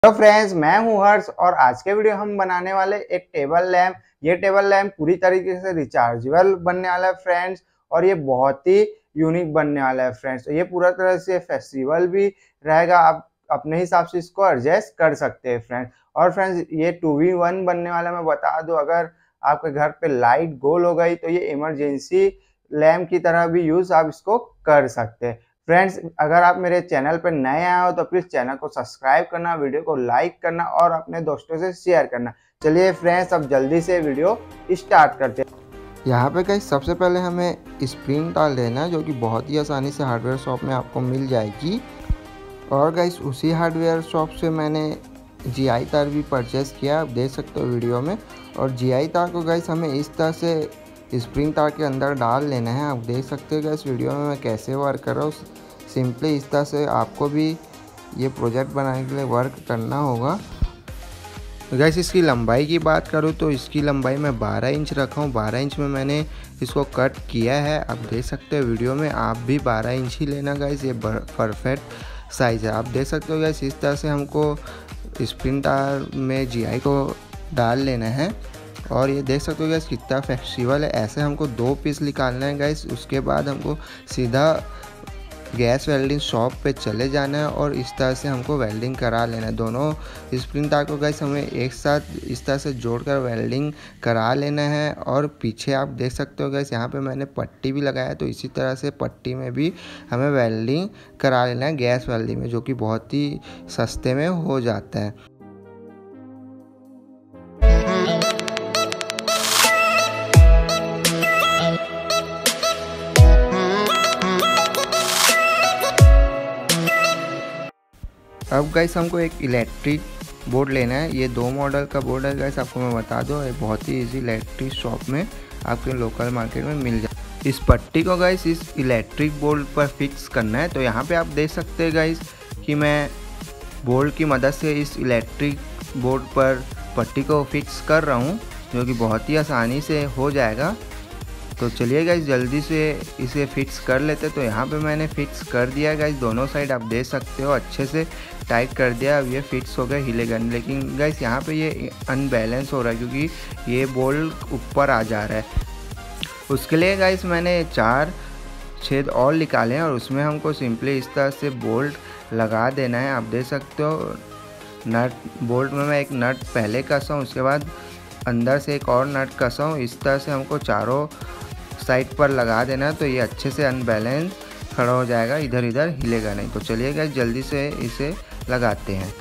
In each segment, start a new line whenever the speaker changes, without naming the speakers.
Hello friends, मैं हूं हर्ष और आज के वीडियो हम बनाने वाले एक टेबल लैंप। ये टेबल लैंप पूरी तरीके से रिचार्जेबल बनने वाला है फ्रेंड्स, और ये बहुत ही यूनिक बनने वाला है फ्रेंड्स। तो ये पूरा तरह से फेस्टिवल भी रहेगा, आप अपने हिसाब से इसको एडजस्ट कर सकते हैं फ्रेंड्स। और फ्रेंड्स, ये 2v1 बनने वाला, मैं बता दूं, अगर आपके घर पे लाइट गोल हो गई तो ये इमरजेंसी लैंप की तरह भी यूज आप इसको कर सकते हैं फ्रेंड्स। अगर आप मेरे चैनल पर नए आए हो तो प्लीज चैनल को सब्सक्राइब करना, वीडियो को लाइक करना और अपने दोस्तों से शेयर करना। चलिए फ्रेंड्स, अब जल्दी से वीडियो स्टार्ट करते हैं।
यहाँ पे गाइस सबसे पहले हमें स्प्रिंग तार लेना है, जो कि बहुत ही आसानी से हार्डवेयर शॉप में आपको मिल जाएगी। और गाइस उसी हार्डवेयर शॉप से मैंने GI तार भी परचेज़ किया, आप देख सकते हो वीडियो में। और GI तार को गाइस हमें इस तरह से स्प्रिंग तार के अंदर डाल लेना है। आप देख सकते हो गाइस वीडियो में मैं कैसे वर्क कर रहा हूँ। सिंपली इस तरह से आपको भी ये प्रोजेक्ट बनाने के लिए वर्क करना होगा। गाइस इसकी लंबाई की बात करूँ तो इसकी लंबाई मैं 12 इंच रखा हूँ। 12 इंच में मैंने इसको कट किया है, आप देख सकते हो वीडियो में। आप भी 12 इंच ही लेना गाइस, ये परफेक्ट साइज़ है। आप देख सकते हो गाइस इस तरह से हमको स्प्रिंग तार में GI को डाल लेना है। और ये देख सकते हो गाइस कितना फ्लेक्सिबल है। ऐसे हमको 2 पीस निकालना है गाइस। उसके बाद हमको सीधा गैस वेल्डिंग शॉप पे चले जाना है और इस तरह से हमको वेल्डिंग करा लेना है। दोनों स्प्रिंग तार को गाइस हमें एक साथ इस तरह से जोड़कर वेल्डिंग करा लेना है। और पीछे आप देख सकते हो गाइस यहाँ पे मैंने पट्टी भी लगाया है, तो इसी तरह से पट्टी में भी हमें वेल्डिंग करा लेना है गैस वेल्डिंग में, जो कि बहुत ही सस्ते में हो जाता है। अब गाइस हमको एक इलेक्ट्रिक बोर्ड लेना है। ये 2 मॉडल का बोर्ड है गाइस, आपको मैं बता दूँ, ये बहुत ही इजी इलेक्ट्रिक शॉप में आपके लोकल मार्केट में मिल जाए। इस पट्टी को गाइस इस इलेक्ट्रिक बोर्ड पर फिक्स करना है। तो यहाँ पे आप देख सकते हैं गाइस कि मैं बोर्ड की मदद से इस इलेक्ट्रिक बोर्ड पर पट्टी को फिक्स कर रहा हूँ, जो कि बहुत ही आसानी से हो जाएगा। तो चलिए गाइस जल्दी से इसे फिक्स कर लेते। तो यहाँ पे मैंने फिक्स कर दिया गाइस, दोनों साइड आप देख सकते हो अच्छे से टाइट कर दिया। अब ये फिक्स हो गया, हिलेगा नहीं। लेकिन गाइस यहाँ पे ये अनबैलेंस हो रहा है क्योंकि ये बोल्ट ऊपर आ जा रहा है। उसके लिए गाइस मैंने 4 छेद और निकाले हैं और उसमें हमको सिंपली इस तरह से बोल्ट लगा देना है। आप देख सकते हो नट बोल्ट में मैं एक नट पहले कसा हूँ, उसके बाद अंदर से एक और नट कसा हूँ। इस तरह से हमको चारों साइड पर लगा देना, तो ये अच्छे से अनबैलेंस खड़ा हो जाएगा, इधर इधर हिलेगा नहीं। तो चलिए गाइस जल्दी से इसे लगाते हैं।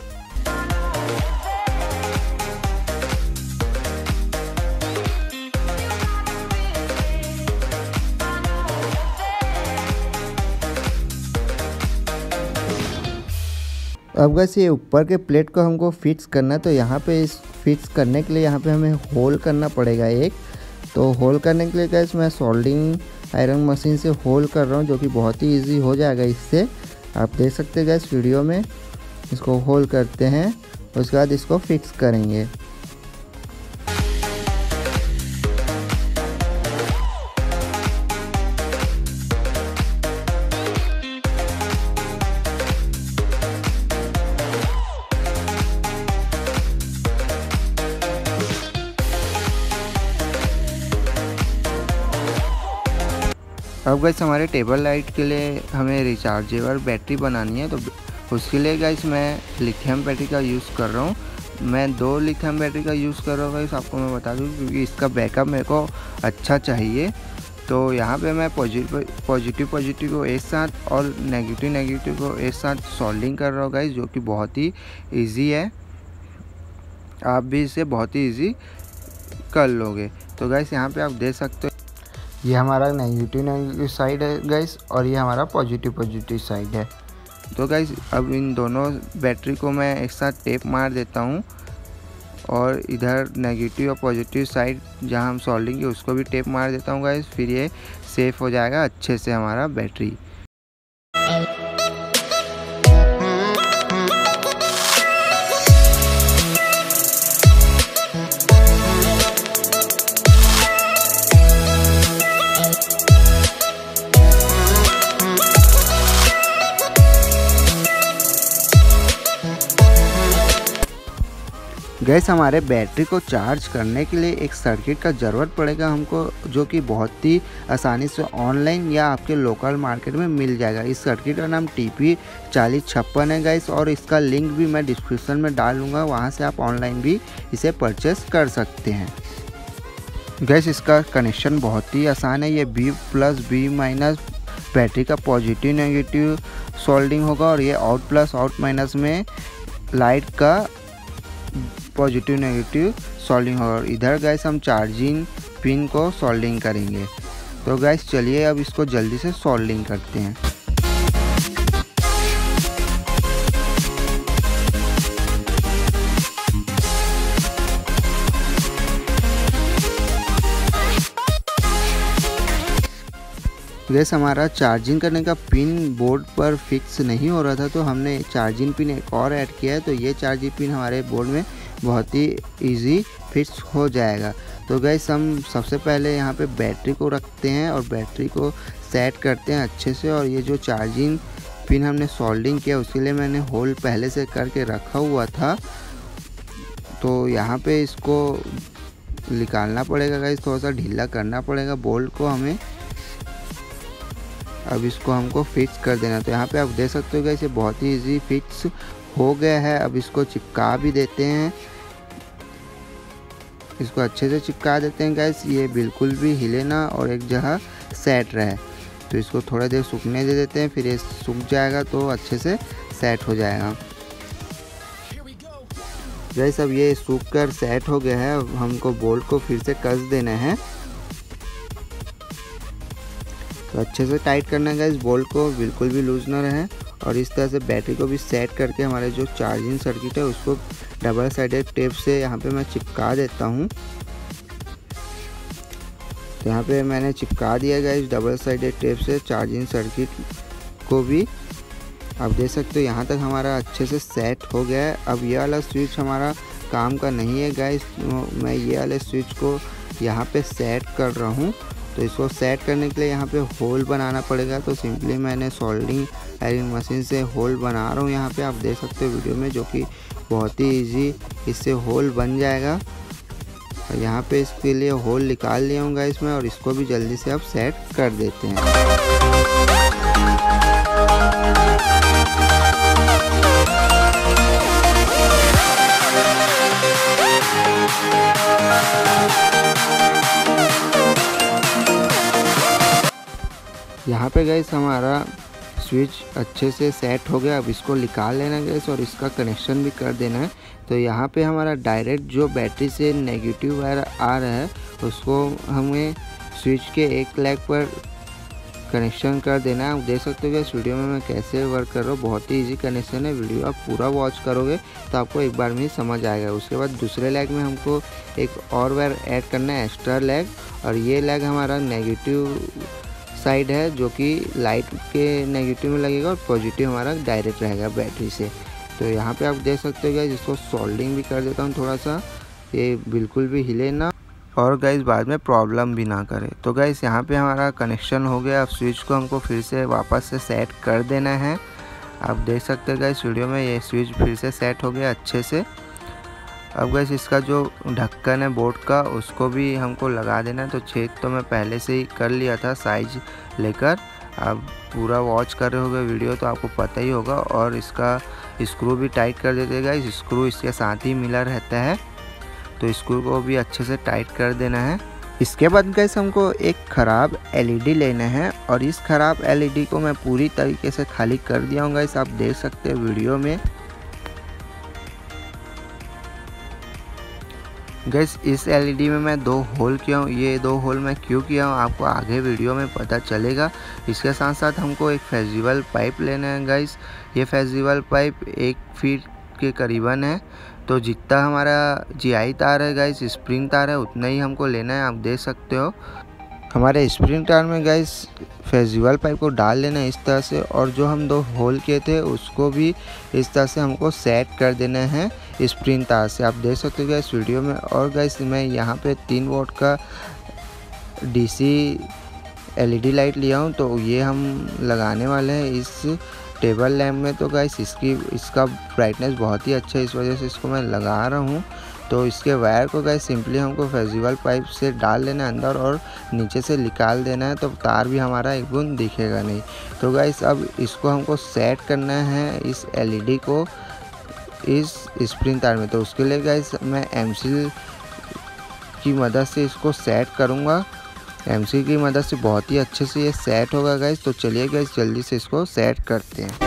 अब गाइस ये ऊपर के प्लेट को हमको फिक्स करना है। तो यहाँ पे इस फिक्स करने के लिए यहाँ पे हमें होल करना पड़ेगा एक। तो होल करने के लिए गाइस मैं सोल्डिंग आयरन मशीन से होल कर रहा हूँ, जो कि बहुत ही इजी हो जाएगा इससे। आप देख सकते हैं गाइस वीडियो में। इसको होल करते हैं, उसके बाद इसको फिक्स करेंगे। अब गाइस हमारे टेबल लाइट के लिए हमें रिचार्जेबल बैटरी बनानी है। तो उसके लिए गाइस मैं लिथियम बैटरी का यूज़ कर रहा हूँ। मैं 2 लिथियम बैटरी का यूज़ कर रहा हूँ गाइस, आपको मैं बता दूँ, क्योंकि इसका बैकअप मेरे को अच्छा चाहिए। तो यहाँ पे मैं पॉजिटिव को एक साथ और नेगेटिव को एक साथ सोल्डिंग कर रहा हूँ गाइस, जो कि बहुत ही ईजी है। आप भी इसे बहुत ही ईजी कर लोगे। तो गाइस यहाँ पे आप देख सकते हो ये हमारा नेगेटिव साइड है गाइस, और ये हमारा पॉजिटिव साइड है। तो गाइस अब इन दोनों बैटरी को मैं एक साथ टेप मार देता हूँ, और इधर नेगेटिव और पॉजिटिव साइड जहाँ हम सोल्डिंग की उसको भी टेप मार देता हूँ गाइस। फिर ये सेफ हो जाएगा अच्छे से हमारा बैटरी। गैस हमारे बैटरी को चार्ज करने के लिए एक सर्किट का ज़रूरत पड़ेगा हमको, जो कि बहुत ही आसानी से ऑनलाइन या आपके लोकल मार्केट में मिल जाएगा। इस सर्किट का नाम TP4056 है गैस, और इसका लिंक भी मैं डिस्क्रिप्शन में डाल दूँगा, वहाँ से आप ऑनलाइन भी इसे परचेस कर सकते हैं। गैस इसका कनेक्शन बहुत ही आसान है। ये B+B- बैटरी का पॉजिटिव नेगेटिव सोल्डिंग होगा, और ये आउट+आउट- में लाइट का पॉजिटिव नेगेटिव सोल्डिंग होगा। और इधर गैस हम चार्जिंग पिन को सोल्डिंग करेंगे। तो गैस चलिए अब इसको जल्दी से सोल्डिंग करते हैं। गैस हमारा चार्जिंग करने का पिन बोर्ड पर फिक्स नहीं हो रहा था, तो हमने चार्जिंग पिन एक और ऐड किया है। तो ये चार्जिंग पिन हमारे बोर्ड में बहुत ही इजी फिक्स हो जाएगा। तो गैस हम सबसे पहले यहाँ पे बैटरी को रखते हैं और बैटरी को सेट करते हैं अच्छे से। और ये जो चार्जिंग पिन हमने सोल्डिंग किया उसके लिए मैंने होल पहले से करके रखा हुआ था, तो यहाँ पे इसको निकालना पड़ेगा गैस, थोड़ा सा ढीला करना पड़ेगा बोल्ट को हमें। अब इसको हमको फिक्स कर देना। तो यहाँ पे आप देख सकते हो गैस ये बहुत ही इजी फिक्स हो गया है। अब इसको चिपका भी देते हैं, इसको अच्छे से चिपका देते हैं गैस, ये बिल्कुल भी हिले ना और एक जगह सेट रहे। तो इसको थोड़ा देर सूखने दे देते हैं, फिर ये सूख जाएगा तो अच्छे से सेट हो जाएगा। गैस अब ये सूख कर सेट हो गया है। अब हमको बोल्ट को फिर से कस देना है, तो अच्छे से टाइट करना है गैस बोल्ट को, बिल्कुल भी लूज ना रहे। और इस तरह से बैटरी को भी सेट करके हमारे जो चार्जिंग सर्किट है उसको डबल साइडेड टेप से यहाँ पे मैं चिपका देता हूँ। तो यहाँ पे मैंने चिपका दिया गैस डबल साइडेड टेप से चार्जिंग सर्किट को भी। आप देख सकते हो यहाँ तक हमारा अच्छे से सेट हो गया है। अब ये वाला स्विच हमारा काम का नहीं है गैस, मैं ये वाले स्विच को यहाँ पे सेट कर रहा हूँ। तो इसको सेट करने के लिए यहाँ पे होल बनाना पड़ेगा। तो सिंपली मैंने सोल्डिंग आयरन मशीन से होल बना रहा हूँ यहाँ पे, आप देख सकते हो वीडियो में, जो कि बहुत ही इजी इससे होल बन जाएगा। और यहाँ पे इसके लिए होल निकाल लिया हूँ गैस मैं, और इसको भी जल्दी से अब सेट कर देते हैं। यहाँ पे गैस हमारा स्विच अच्छे से सेट हो गया। अब इसको निकाल लेना गैस और इसका कनेक्शन भी कर देना है। तो यहाँ पे हमारा डायरेक्ट जो बैटरी से नेगेटिव वायर आ रहा है उसको हमें स्विच के एक लेग पर कनेक्शन कर देना है। आप देख सकते हो गैस वीडियो में मैं कैसे वर्क कर रहा हूँ, बहुत ही इजी कनेक्शन है। वीडियो आप पूरा वॉच करोगे तो आपको एक बार में ही समझ आएगा। उसके बाद दूसरे लेग में हमको एक और वायर ऐड करना है, एक्स्ट्रा लेग, और ये लेग हमारा नेगेटिव साइड है जो कि लाइट के नेगेटिव में लगेगा और पॉजिटिव हमारा डायरेक्ट रहेगा बैटरी से। तो यहाँ पे आप देख सकते हो गैस, इसको सोल्डिंग भी कर देता हूँ थोड़ा सा, ये बिल्कुल भी हिले ना और गैस बाद में प्रॉब्लम भी ना करे। तो गैस यहाँ पे हमारा कनेक्शन हो गया। अब स्विच को हमको फिर से वापस से सेट कर देना है। आप देख सकते हो गैस वीडियो में ये स्विच फिर से सेट हो गया अच्छे से। अब गैस इसका जो ढक्कन है बोर्ड का उसको भी हमको लगा देना है। तो छेद तो मैं पहले से ही कर लिया था साइज लेकर, आप पूरा वॉच कर रहे होगे वीडियो तो आपको पता ही होगा। और इसका स्क्रू भी टाइट कर देते गैस, स्क्रू इसके साथ ही मिला रहता है, तो स्क्रू को भी अच्छे से टाइट कर देना है। इसके बाद गैस हमको एक ख़राब LED लेना है, और इस ख़राब LED को मैं पूरी तरीके से खाली कर दिया हूँ गैस, आप देख सकते हैं वीडियो में। गैस इस LED में मैं 2 होल किया हूँ। ये 2 होल मैं क्यों किया हूँ आपको आगे वीडियो में पता चलेगा। इसके साथ साथ हमको एक फेस्टिवल पाइप लेना है गैस। ये फेस्टिवल पाइप 1 फीट के करीबन है। तो जितना हमारा GI तार है गैस, स्प्रिंग तार है, उतना ही हमको लेना है। आप देख सकते हो हमारे स्प्रिंग तार में गैस फेस्टिवल पाइप को डाल लेना है इस तरह से, और जो हम 2 होल किए थे उसको भी इस तरह से हमको सेट कर देना है स्प्रिंग तार से। आप देख सकते हो गैस वीडियो में। और गैस मैं यहाँ पे 3 वोल्ट का DC LED लाइट लिया हूँ, तो ये हम लगाने वाले हैं इस टेबल लैम्प में तो गाइस इसका ब्राइटनेस बहुत ही अच्छा है, इस वजह से इसको मैं लगा रहा हूँ। तो इसके वायर को गाइस सिंपली हमको फेविकॉल पाइप से डाल लेना है अंदर और नीचे से निकाल देना है, तो तार भी हमारा एक बूंद दिखेगा नहीं। तो गाइस अब इसको हमको सेट करना है इस एलईडी को इस स्प्रिंग तार में। तो उसके लिए गाइस मैं एमसील की मदद से इसको सेट करूँगा। एमसील की मदद से बहुत ही अच्छे से ये सेट होगा गाइस। तो चलिए गाइस जल्दी से इसको सेट करते हैं।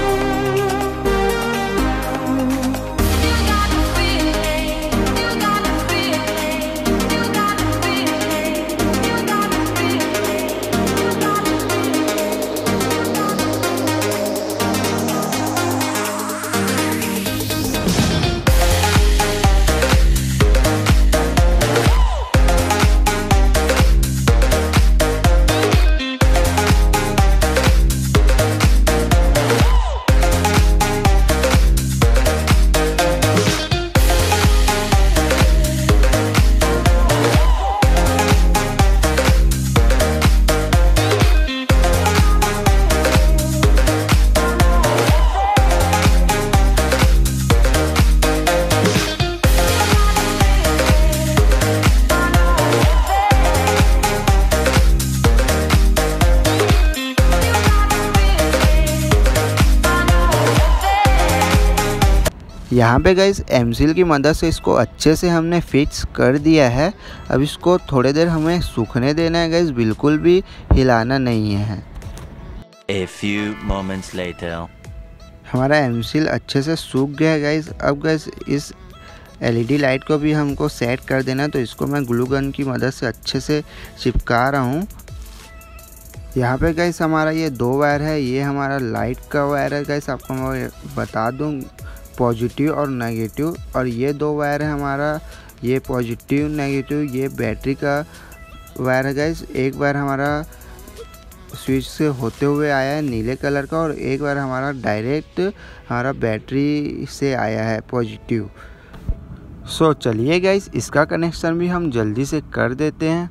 यहाँ पे गाइस एमसील की मदद से इसको अच्छे से हमने फिक्स कर दिया है। अब इसको थोड़ी देर हमें सूखने देना है गाइस, बिल्कुल भी हिलाना नहीं है।
A few moments later.
हमारा एमसील अच्छे से सूख गया है गाइस। अब गाइस इस एलईडी लाइट को भी हमको सेट कर देना है, तो इसको मैं ग्लू गन की मदद से अच्छे से चिपका रहा हूँ। यहाँ पे गाइस हमारा ये 2 वायर है, ये हमारा लाइट का वायर है गाइस, आपको मैं बता दूँ पॉजिटिव और नेगेटिव। और ये 2 वायर है हमारा, ये पॉजिटिव नेगेटिव, ये बैटरी का वायर है गाइस। एक वायर हमारा स्विच से होते हुए आया है नीले कलर का, और एक वायर हमारा डायरेक्ट हमारा बैटरी से आया है पॉजिटिव। सो चलिए गाइस इसका कनेक्शन भी हम जल्दी से कर देते हैं।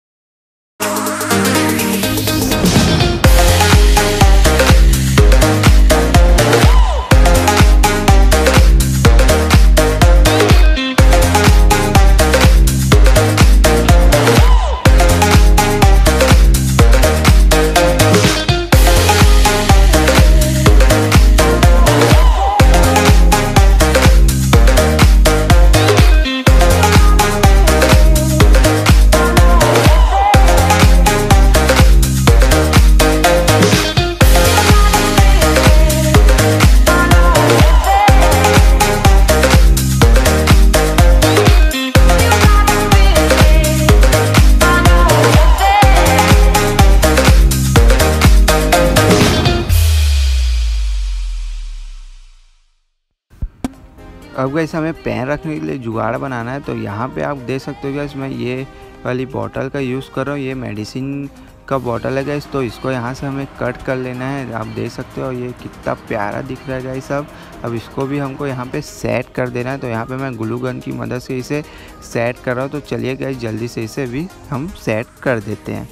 अब गाइस हमें पेन रखने के लिए जुगाड़ बनाना है। तो यहाँ पे आप देख सकते हो गाइस, मैं ये वाली बॉटल का यूज़ कर रहा हूँ। ये मेडिसिन का बॉटल है गाइस, तो इसको यहाँ से हमें कट कर लेना है। आप देख सकते हो ये कितना प्यारा दिख रहा है गाइस। अब इसको भी हमको यहाँ पे सेट कर देना है। तो यहाँ पे मैं ग्लू गन की मदद से इसे सेट कर रहा हूँ। तो चलिए गाइस जल्दी से इसे भी हम सेट कर देते हैं।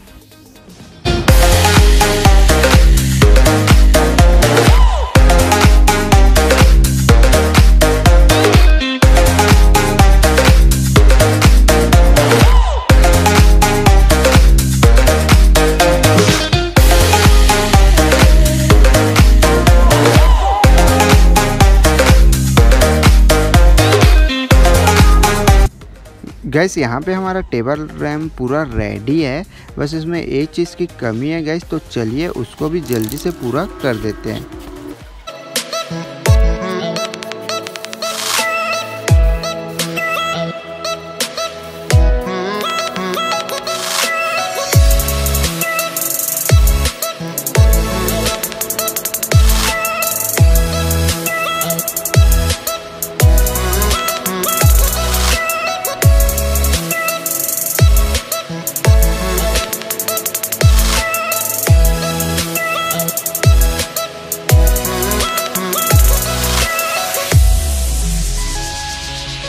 गैस यहाँ पे हमारा टेबल लैम्प पूरा रेडी है, बस इसमें एक चीज़ की कमी है गैस। तो चलिए उसको भी जल्दी से पूरा कर देते हैं।